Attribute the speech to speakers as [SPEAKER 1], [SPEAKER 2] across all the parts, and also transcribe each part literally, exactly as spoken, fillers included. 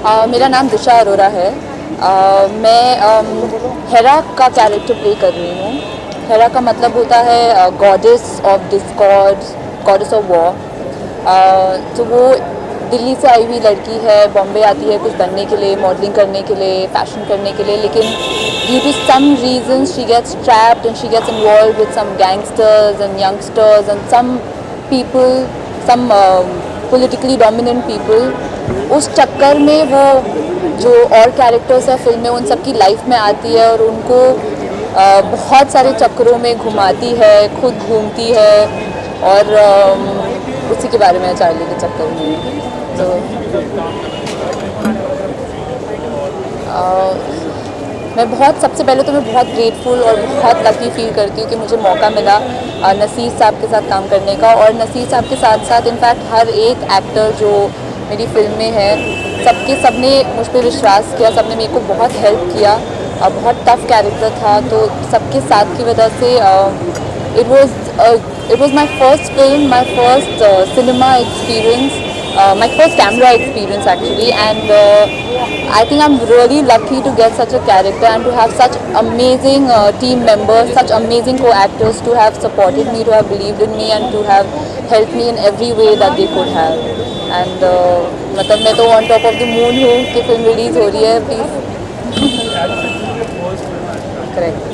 [SPEAKER 1] Uh, मेरा नाम दिशा अरोरा है। uh, मैं um, हेरा का कैरेक्टर प्ले कर रही हूँ। हेरा का मतलब होता है goddess of discord, goddess of war. तो वो दिल्ली से आई हुई लड़की है, बॉम्बे आती है कुछ बनने के लिए, मॉडलिंग करने के लिए, फैशन करने के लिए, लेकिन due to some reasons she gets trapped and she gets involve with some gangsters and youngsters and some people, some politically dominant people. उस चक्कर में वो जो और कैरेक्टर्स है फिल्म में उन सब की लाइफ में आती है और उनको आ, बहुत सारे चक्करों में घुमाती है, खुद घूमती है और आ, उसी के बारे में चार्ली के चक्कर में। तो आ, मैं बहुत सबसे पहले तो मैं बहुत ग्रेटफुल और बहुत लकी फील करती हूँ कि मुझे मौका मिला नसीर साहब के साथ काम करने का। और नसीर साहब के साथ साथ इनफैक्ट हर एक एक्टर जो मेरी फिल्म में है, सबके सब ने मुझ पर विश्वास किया, सब ने मेरे को बहुत हेल्प किया। uh, बहुत टफ कैरेक्टर था, तो सबके साथ की वजह से it was it was my first film, my first cinema experience, my first camera experience actually, and I think I'm really lucky to get such a character and to have such amazing uh, team members, such amazing co-actors to have supported me, to have believed in me and to have helped me in every way that they could have. And uh, मतलब मैं तो on top of the moon हूँ कि film release हो रही है, please. Correct.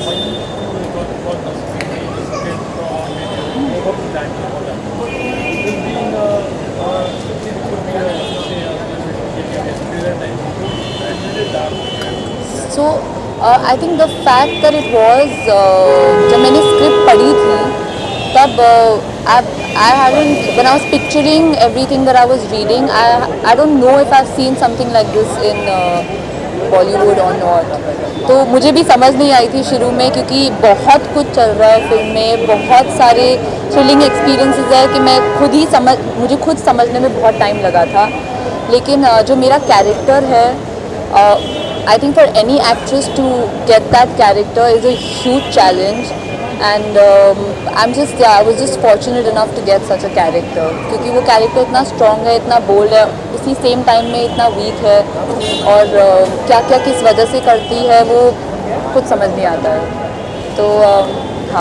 [SPEAKER 1] So I think the fact that it was, जब मैंने स्क्रिप्ट पढ़ी थी तब I haven't, when I was picturing everything that I was reading, I I don't know if I have seen something like this in Bollywood or not. तो मुझे भी समझ नहीं आई थी शुरू में, क्योंकि बहुत कुछ चल रहा है फिल्म में, बहुत सारे थ्रिलिंग एक्सपीरियंसेस है कि मैं खुद ही समझ मुझे खुद समझने में बहुत टाइम लगा था। लेकिन uh, जो मेरा कैरेक्टर है, I think for any actress to get that character is a huge challenge, and um, I'm just yeah I was just fortunate enough to get such a character, क्योंकि वो character इतना strong है, इतना bold है, उसी same time में इतना weak है, और uh, क्या क्या किस वजह से करती है वो कुछ समझ नहीं आता है। तो uh, हाँ,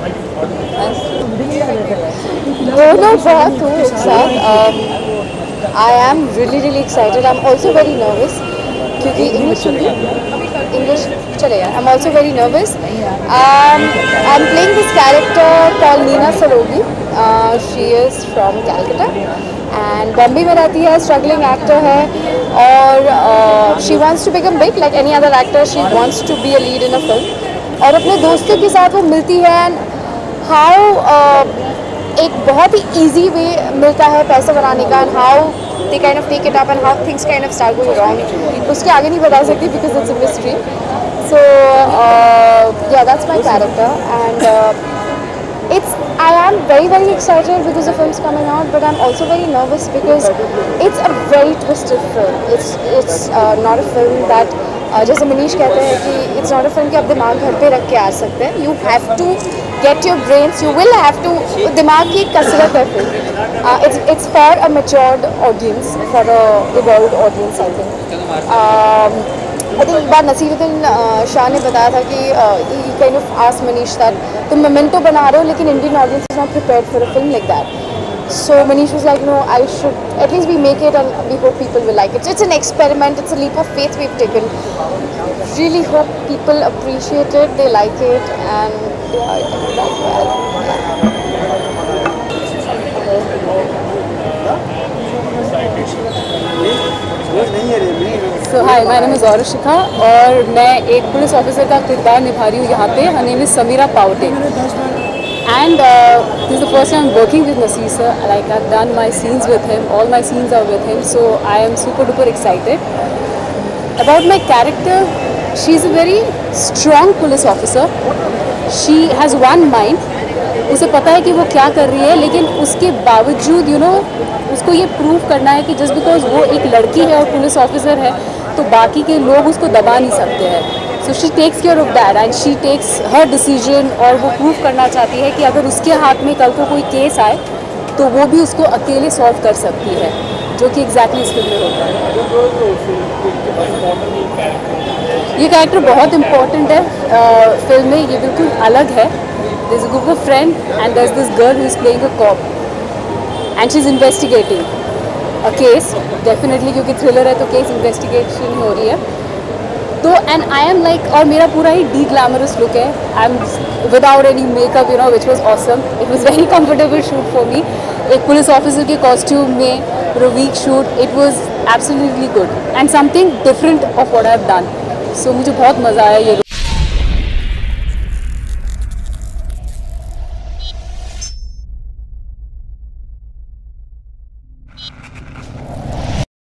[SPEAKER 2] दोनों बहुत हूँ एक साथ। I am really really excited. I'm also very nervous क्योंकि इंग्लिश इंग्लिश चलेगा। I'm also very nervous. Um, I'm playing this character called Neena Sarogi. Uh, she is from Calcutta and Bombay में रहती है, struggling actor है, और uh, she wants to become big like any other actor. She wants to be a lead in a film. और अपने दोस्तों के साथ वो मिलती है, and how uh, एक बहुत ही easy way मिलता है पैसा बनाने का, and how they kind of take it up and how things kind of start going wrong. उसके आगे नहीं बता सकती because it's a mystery. So uh, yeah, that's my character, and uh, it's I am very very excited because the film's coming out, but I'm also very nervous because it's a very twisted film. It's it's uh, not a film that uh, जैसे मनीष कहते हैं कि it's not a film कि आप दिमाग घर पे रख के आ सकते हैं. You have to get your brains. You will have to. दिमाग की कसरत है film. Uh, it's it's for a matured audience, for a evolved audience, I think. Um, I think एक बार नसीरुद्दीन शाह ने बताया था कि he kind of asked Manish that तुम मेमेंटो बना रहे हो लेकिन Indian audience is not prepared for a film like that. So Manish was like, no, I should at least we make it and we hope people will like it. So it's an experiment. It's a leap of faith we've taken. Really hope people appreciate it, they like it, and yeah, that's why.
[SPEAKER 3] So hi, my name is Arushika और मैं एक police officer का किरदार निभा रही हूँ यहाँ पे. Her name is Samira Paute, and uh, this is the first time I'm working with Naseer sir. Like I've done my scenes with him, all my scenes are with him, so I am super duper excited. About my character, she's a very strong police officer. She has one mind. उसे पता है कि वो क्या कर रही है, लेकिन उसके बावजूद यू नो उसको ये प्रूव करना है कि जस्ट बिकॉज वो एक लड़की है और पुलिस ऑफिसर है तो बाकी के लोग उसको दबा नहीं सकते हैं. So she takes care of that and she takes her decision, और वो प्रूव करना चाहती है कि अगर उसके हाथ में कल को कोई केस आए तो वो भी उसको अकेले सॉल्व कर सकती है, जो कि एग्जैक्टली इस फिल्म में होता है. ये कैरेक्टर बहुत इम्पोर्टेंट है फिल्म में, ये बिल्कुल अलग है. There is a group of friend and there is this girl who is playing a cop and she is investigating a case, definitely क्योंकि थ्रिलर है तो केस इन्वेस्टिगेशन हो रही है. तो एंड आई एम लाइक, और मेरा पूरा ही डी ग्लैमरस लुक है. I am without any makeup, you know, which was awesome. It was very comfortable shoot for me. एक पुलिस ऑफिसर के कॉस्ट्यूम में for a week shoot, it was absolutely good and something different of what I have done. So मुझे बहुत मज़ा आया ये